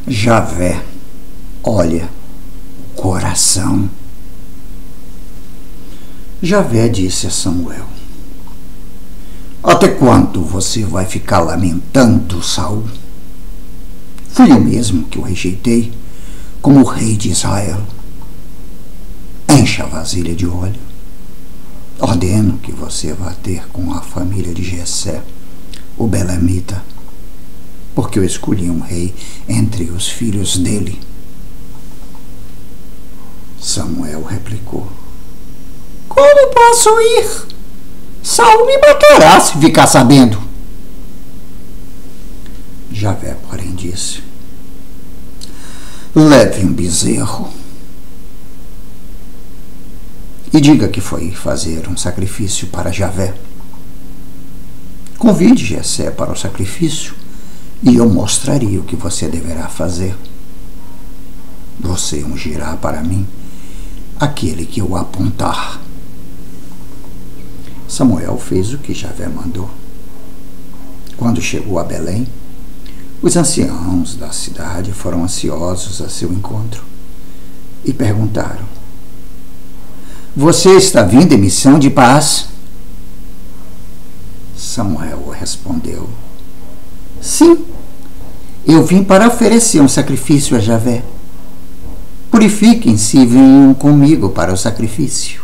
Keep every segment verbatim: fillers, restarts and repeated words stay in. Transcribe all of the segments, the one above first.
Javé, olha, coração. Javé disse a Samuel: até quando você vai ficar lamentando, Saul? Fui eu mesmo que o rejeitei como rei de Israel. Encha a vasilha de óleo. Ordeno que você vá ter com a família de Jessé, o belemita, porque eu escolhi um rei entre os filhos dele. Samuel replicou: como posso ir? Saul me matará se ficar sabendo. Javé, porém, disse: leve um bezerro e diga que foi fazer um sacrifício para Javé. Convide Jessé para o sacrifício e eu mostrarei o que você deverá fazer. Você ungirá para mim aquele que eu apontar. Samuel fez o que Javé mandou. Quando chegou a Belém, os anciãos da cidade foram ansiosos a seu encontro e perguntaram: você está vindo em missão de paz? Samuel respondeu: sim, eu vim para oferecer um sacrifício a Javé. Purifiquem-se e venham comigo para o sacrifício.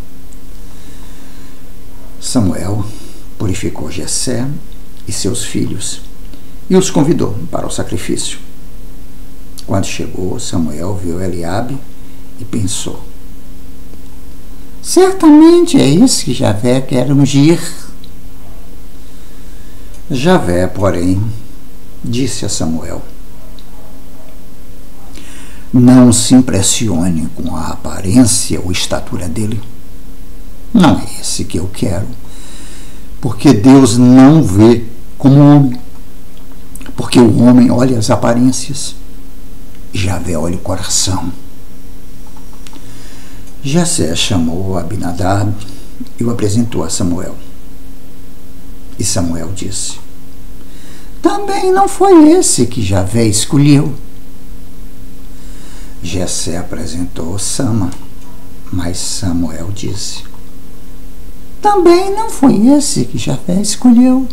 Samuel purificou Jessé e seus filhos e os convidou para o sacrifício. Quando chegou, Samuel viu Eliabe e pensou: certamente é esse que Javé quer ungir. Javé, porém, disse a Samuel: não se impressione com a aparência ou estatura dele. Não é esse que eu quero, porque Deus não vê como homem, porque o homem olha as aparências, Javé olha o coração. Jessé chamou Abinadab e o apresentou a Samuel. E Samuel disse: também não foi esse que Javé escolheu. Jessé apresentou Sama, mas Samuel disse: também não foi esse que Javé escolheu.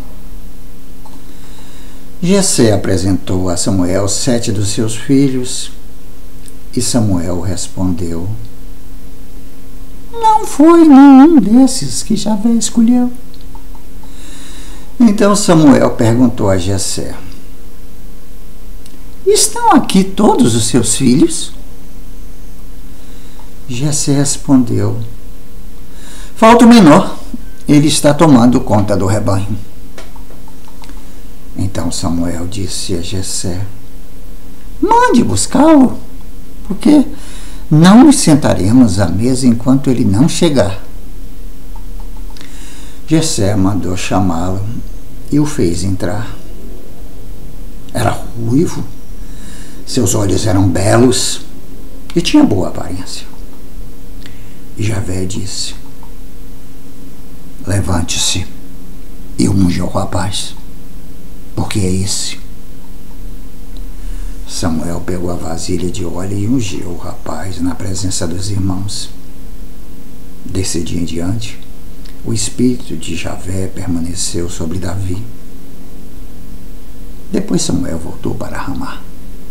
Jessé apresentou a Samuel sete dos seus filhos, e Samuel respondeu: não foi nenhum desses que Javé escolheu. Então Samuel perguntou a Jessé: estão aqui todos os seus filhos? Jessé respondeu: falta o menor, ele está tomando conta do rebanho. Então Samuel disse a Jessé: mande buscá-lo, porque não nos sentaremos à mesa enquanto ele não chegar. Jessé mandou chamá-lo e o fez entrar. Era ruivo, seus olhos eram belos e tinha boa aparência. E Javé disse: levante-se e unja o rapaz, porque é esse. Samuel pegou a vasilha de óleo e ungiu o rapaz na presença dos irmãos. Desse dia em diante, o espírito de Javé permaneceu sobre Davi. Depois Samuel voltou para Ramá.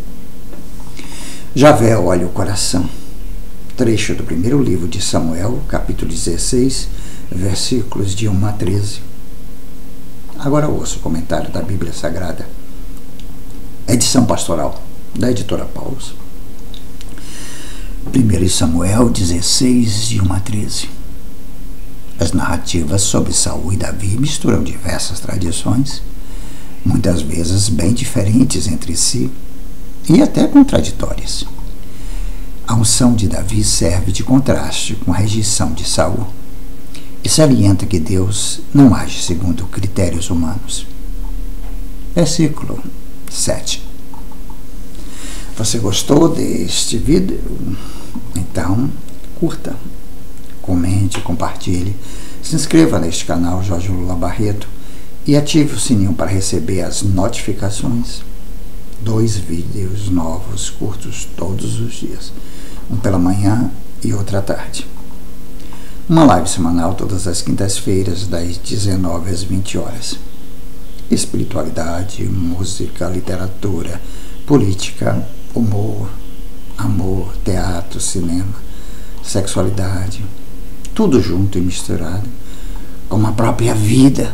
Javé olha o coração. Trecho do primeiro livro de Samuel, capítulo dezesseis, versículos de um a treze. Agora ouça o comentário da Bíblia Sagrada. Edição pastoral da editora Paulus. primeiro Samuel dezesseis, de um a treze. As narrativas sobre Saul e Davi misturam diversas tradições, muitas vezes bem diferentes entre si e até contraditórias. A unção de Davi serve de contraste com a rejeição de Saul e salienta que Deus não age segundo critérios humanos. Versículo sete. Você gostou deste vídeo? Então, curta, comente, compartilhe, se inscreva neste canal Jorge Lula Barreto e ative o sininho para receber as notificações. Dois vídeos novos, curtos, todos os dias. Um pela manhã e outro à tarde. Uma live semanal todas as quintas-feiras, das dezenove às vinte horas. Espiritualidade, música, literatura, política, humor, amor, teatro, cinema, sexualidade, tudo junto e misturado, como a própria vida.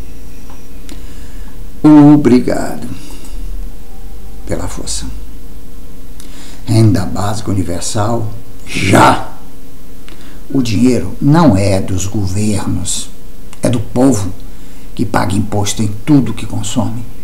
Obrigado pela força. Renda básica universal, já! O dinheiro não é dos governos, é do povo que paga imposto em tudo que consome.